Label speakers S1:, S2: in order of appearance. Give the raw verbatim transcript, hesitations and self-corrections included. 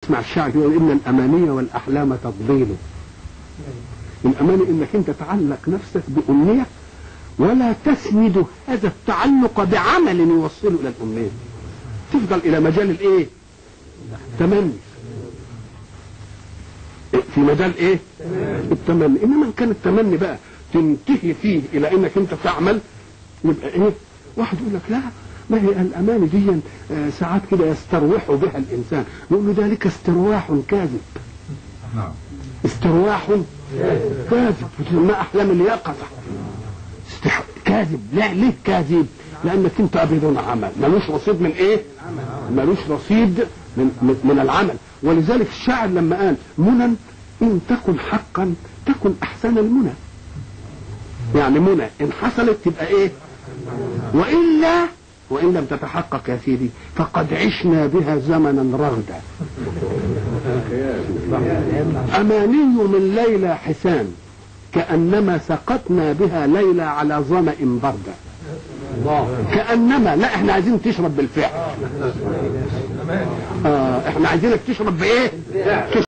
S1: تسمع الشاعر يقول ان الاماني والاحلام تضليل. الاماني انك انت تعلق نفسك بامنيه ولا تسند هذا التعلق بعمل يوصله الى الامنيه، تفضل الى مجال الايه؟ تمني، في مجال ايه؟ التمني. انما ان كان التمني بقى تنتهي فيه الى انك انت تعمل، يبقى ايه؟ واحد يقول لك لا ما هي الاماني دي ساعات كده يستروح بها الانسان، نقول له ذلك استرواح كاذب. نعم استرواح كاذب، ما احلام اليقظه استح... كاذب. لا ليه كاذب؟ لانك انت بدون عمل، ملوش رصيد من ايه؟ ملوش رصيد من, من, من العمل. ولذلك الشاعر لما قال منى ان تكن حقا تكن احسن المنى، يعني منى ان حصلت تبقى ايه؟ والا وان لم تتحقق يا سيدي فقد عشنا بها زمنا رغدا. اماني من ليلى حسان كانما سقطنا بها ليلى على ظمأ بردا. كانما لا احنا عايزين تشرب بالفعل. آه احنا عايزينك تشرب بايه؟